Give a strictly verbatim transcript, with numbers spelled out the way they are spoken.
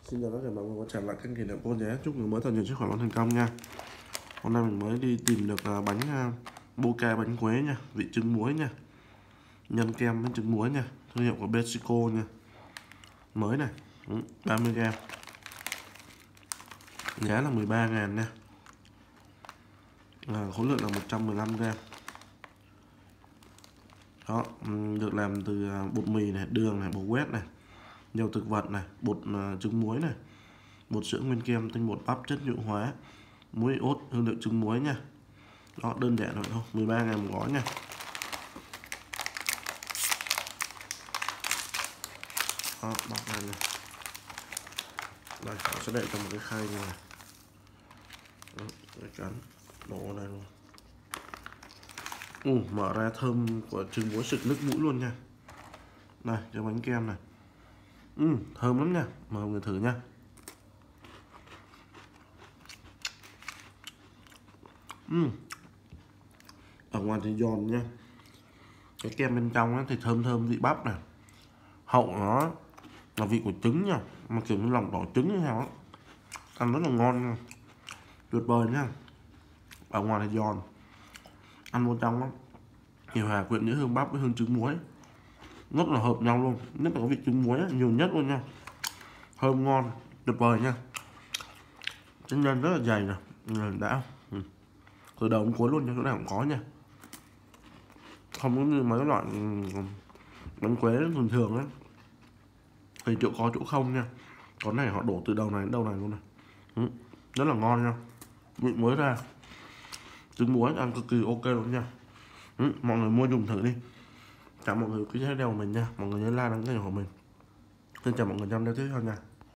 Xin chào tất cả mọi người quay trở lại kênh Kỷ Niệm Cô nhé. Chúc người mới thật nhiều sức khỏe và thành công nha. Hôm nay mình mới đi tìm được bánh Boca bánh quế nha, vị trứng muối nha, nhân kem với trứng muối nha, thương hiệu của Besico nha, mới này, ba mươi gram, giá là mười ba ngàn nha, à, khối lượng là một trăm mười lăm gram. Đó, được làm từ bột mì này, đường này, bột quét này, dầu thực vật này, bột uh, trứng muối này, bột sữa nguyên kem, tinh bột bắp chất nhũ hóa, muối iốt, hương liệu trứng muối nha. Đó, đơn giản vậy thôi, mười ba ngàn một gói nha. Đó, bóc ra này. Đây, nó sẽ để trong một cái khay như này. Đó, cái cắn đổ vào đây luôn. Ừ, mở ra thơm của trứng muối sực nước mũi luôn nha. Này, cho bánh kem này. Ừ, thơm lắm nha, mời mọi người thử nha. Ừ. Ở ngoài thì giòn nha, cái kem bên trong thì thơm thơm vị bắp này, hậu nó là vị của trứng nha, mà kiểu như lòng đỏ trứng như nào á, ăn rất là ngon nha, tuyệt vời nha. Ở ngoài thì giòn, ăn vô trong á thì hòa quyện giữa hương bắp với hương trứng muối, rất là hợp nhau luôn, nhất là có vị trứng muối nhiều nhất luôn nha, thơm ngon, tuyệt vời nha. Cái nhân rất là dày nè, đã ừ. Từ đầu đến cuối luôn nha, chỗ nào cũng có nha, không giống như mấy loại bánh quế thường thường ấy thì chỗ có chỗ không nha. Con này họ đổ từ đầu này đến đầu này luôn này, ừ. Rất là ngon nha, vị muối ra, trứng muối ăn cực kỳ ok luôn nha. Ừ. Mọi người mua dùng thử đi. Chào mọi người quý video của mình nha, mọi người nhớ like đăng ký kênh của mình. Xin chào mọi người trong video tiếp theo nha.